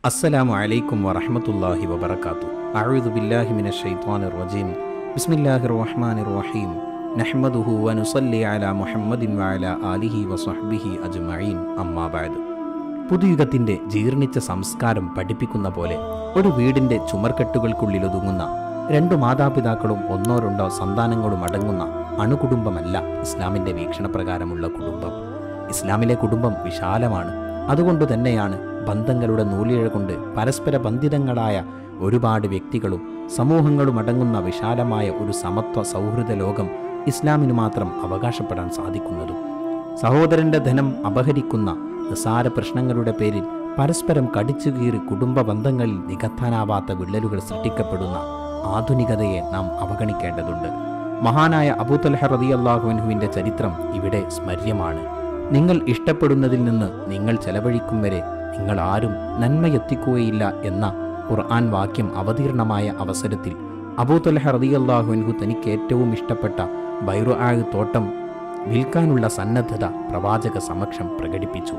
അസ്സലാമു അലൈക്കും വറഹ്മത്തുള്ളാഹി വബറകാതുഹു. അഊദു ബില്ലാഹി മിനശ് ശൈത്വാനിർ റജീം. ബിസ്മില്ലാഹിർ റഹ്മാനിർ റഹീം. നഹ്മദുഹു വനുസല്ലി അലാ മുഹമ്മദിൻ വഅലാ ആലിഹി വസ്വഹ്ബിഹി അജ്മഈൻ. അമ്മാ ബഅദ്. പുതുയുഗത്തിൻ്റെ ജീർണിച്ച സംസ്കാരം പഠിപ്പിക്കുന്ന പോലെ ഒരു വീടിൻ്റെ ചുമർക്കെട്ടുകൾക്കുള്ളിലൊതുങ്ങുന്ന രണ്ടു മാതാപിതാക്കളും ഒന്നോ രണ്ടോ സന്താനങ്ങളും അടങ്ങുന്ന അണുകുടുംബമല്ല ഇസ്ലാമിൻ്റെ വീക്ഷണപ്രകാരമുള്ള കുടുംബം. ഇസ്ലാമിലെ കുടുംബം വിശാലമാണ്. അതുകൊണ്ട് തന്നെയാണ് ബന്ധങ്ങളുടെ നൂലിഴ കൊണ്ട് പരസ്പര ബന്ധിതങ്ങളായ ഒരുപാട് വ്യക്തികളും സമൂഹങ്ങളും അടങ്ങുന്ന വിശാലമായ ഒരു സമത്വ സൗഹൃദ ലോകം ഇസ്ലാമിന് മാത്രം അവകാശപ്പെടാൻ സാധിക്കുന്നതും. സഹോദരൻ്റെ ധനം അപഹരിക്കുന്ന നിസാര പ്രശ്നങ്ങളുടെ പേരിൽ പരസ്പരം കടിച്ചുകീറി കുടുംബ ബന്ധങ്ങളിൽ നികത്താനാവാത്ത വിള്ളലുകൾ സൃഷ്ടിക്കപ്പെടുന്ന ആധുനികതയെ നാം അവഗണിക്കേണ്ടതുണ്ട്. മഹാനായ അബൂ തൽഹ റളിയല്ലാഹു അൻഹുവിൻ്റെ ചരിത്രം ഇവിടെ സ്മര്യമാണ്. നിങ്ങൾ ഇഷ്ടപ്പെടുന്നതിൽ നിന്ന് നിങ്ങൾ ചെലവഴിക്കും വരെ നിങ്ങൾ ആരും നന്മയെത്തിക്കുകയില്ല എന്ന ഖുർആൻ വാക്യം അവതീർണമായ അവസരത്തിൽ അബൂ തൽഹ റളിയല്ലാഹു അൻഹു തനിക്ക് ഏറ്റവും ഇഷ്ടപ്പെട്ട ബൈറുആ തോട്ടം വിൽക്കാനുള്ള സന്നദ്ധത പ്രവാചക സമക്ഷം പ്രകടിപ്പിച്ചു.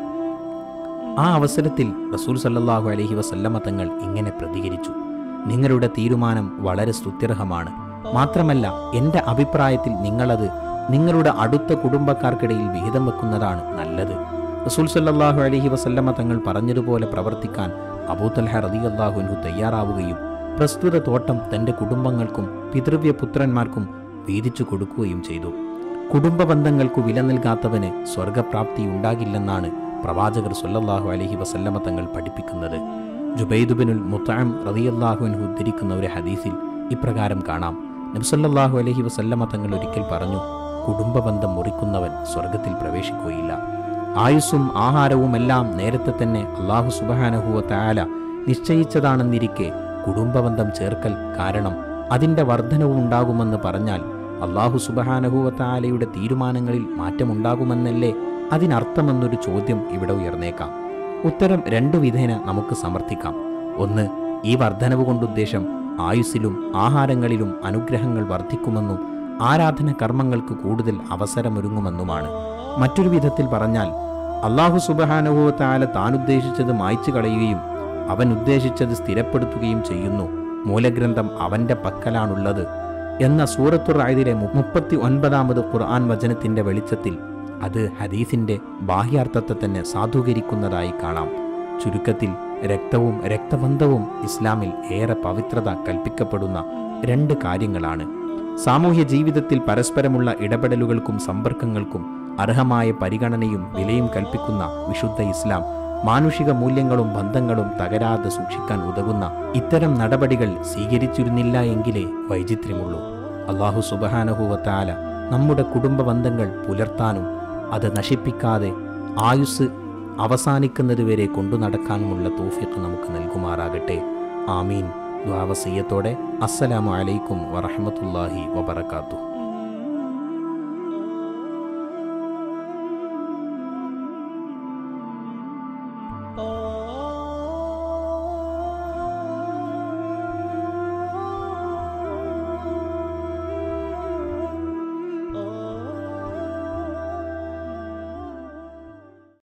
ആ അവസരത്തിൽ റസൂൽ സല്ലല്ലാഹു അലൈഹി വസല്ലമ തങ്ങൾ ഇങ്ങനെ പ്രതികരിച്ചു: നിങ്ങളുടെ തീരുമാനം വളരെ സ്തുത്യർഹമാണ്. മാത്രമല്ല, എൻ്റെ അഭിപ്രായത്തിൽ നിങ്ങളത് നിങ്ങളുടെ അടുത്ത കുടുംബക്കാർക്കിടയിൽ വിഹിതം വെക്കുന്നതാണ് നല്ലത്. റസൂൽ സല്ലല്ലാഹു അലൈഹി വസല്ലമ തങ്ങൾ പറഞ്ഞതുപോലെ പ്രവർത്തിക്കാൻ അബൂ തൽഹ റളിയല്ലാഹു അൻഹു തയ്യാറാവുകയും പ്രസ്തുത തോട്ടം തൻ്റെ കുടുംബങ്ങൾക്കും പിതൃവ്യപുത്രന്മാർക്കും വീതിച്ചു കൊടുക്കുകയും ചെയ്തു. കുടുംബ ബന്ധങ്ങൾക്കു വില നൽകാത്തവന് സ്വർഗപ്രാപ്തി ഉണ്ടാകില്ലെന്നാണ് പ്രവാചകർ സല്ലല്ലാഹു അലൈഹി വസല്ലമ തങ്ങൾ പഠിപ്പിക്കുന്നത്. ജുബൈദ് ബിനുൽ മുത്അം റളിയല്ലാഹു അൻഹു ഉദ്ധരിക്കുന്ന ഒരു ഹദീസിൽ ഇപ്രകാരം കാണാം: നബി സല്ലല്ലാഹു അലൈഹി വസല്ലമ തങ്ങൾ ഒരിക്കൽ പറഞ്ഞു, കുടുംബ ബന്ധം മുറിക്കുന്നവൻ സ്വർഗത്തിൽ പ്രവേശിക്കുകയില്ല. ആയുസ്സും ആഹാരവുമെല്ലാം നേരത്തെ തന്നെ അല്ലാഹു സുബ്ഹാനഹു വ തആല നിശ്ചയിച്ചതാണെന്നിരിക്കെ കുടുംബബന്ധം ചേർക്കൽ കാരണം അതിൻ്റെ വർധനവും ഉണ്ടാകുമെന്ന് പറഞ്ഞാൽ അല്ലാഹു സുബ്ഹാനഹു വ തആലയുടെ തീരുമാനങ്ങളിൽ മാറ്റമുണ്ടാകുമെന്നല്ലേ അതിനർത്ഥമെന്നൊരു ചോദ്യം ഇവിടെ ഉയർന്നേക്കാം. ഉത്തരം രണ്ടു വിധേന നമുക്ക് സമർത്ഥിക്കാം. ഒന്ന്, ഈ വർധനവ് കൊണ്ടുദ്ദേശം ആയുസ്സിലും ആഹാരങ്ങളിലും അനുഗ്രഹങ്ങൾ വർദ്ധിക്കുമെന്നും ആരാധന കർമ്മങ്ങൾക്ക് കൂടുതൽ അവസരമൊരുങ്ങുമെന്നുമാണ്. മറ്റൊരു വിധത്തിൽ പറഞ്ഞാൽ അല്ലാഹു സുബ്ഹാനഹു വ തആല താനുദ്ദേശിച്ചത് മായ്ച്ചു കളയുകയും അവൻ ഉദ്ദേശിച്ചത് സ്ഥിരപ്പെടുത്തുകയും ചെയ്യുന്നു. മൂലഗ്രന്ഥം അവൻ്റെ പക്കലാണുള്ളത് എന്ന സൂറത്തുർ റഅദിലെ 39-ാമത് ഖുർആൻ വചനത്തിൻ്റെ വെളിച്ചത്തിൽ അത് ഹദീസിൻ്റെ ബാഹ്യാർത്ഥത്തെ തന്നെ സാധൂകരിക്കുന്നതായി കാണാം. ചുരുക്കത്തിൽ രക്തവും രക്തബന്ധവും ഇസ്ലാമിൽ ഏറെ പവിത്രത കൽപ്പിക്കപ്പെടുന്ന രണ്ട് കാര്യങ്ങളാണ്. സാമൂഹ്യ ജീവിതത്തിൽ പരസ്പരമുള്ള ഇടപെടലുകൾക്കും സമ്പർക്കങ്ങൾക്കും അർഹമായ പരിഗണനയും വിലയും കൽപ്പിക്കുന്ന വിശുദ്ധ ഇസ്ലാം മാനുഷിക മൂല്യങ്ങളും ബന്ധങ്ങളും തകരാതെ സൂക്ഷിക്കാൻ ഉതകുന്ന ഇത്തരം നടപടികൾ സ്വീകരിച്ചിരുന്നില്ല എങ്കിലേ വൈചിത്ര്യമുള്ളൂ. അല്ലാഹു സുബ്ഹാനഹു വ തആല നമ്മുടെ കുടുംബ ബന്ധങ്ങൾ പുലർത്താനും അത് നശിപ്പിക്കാതെ ആയുസ് അവസാനിക്കുന്നതുവരെ കൊണ്ടു നടക്കാനുമുള്ള തൗഫീഖ് നമുക്ക് നൽകുമാറാകട്ടെ. ആമീൻ. ദുആ വസിയ്യത്തോടെ അസ്സലാമു അലൈക്കും വറഹ്മത്തുള്ളാഹി വബറകാതുഹു.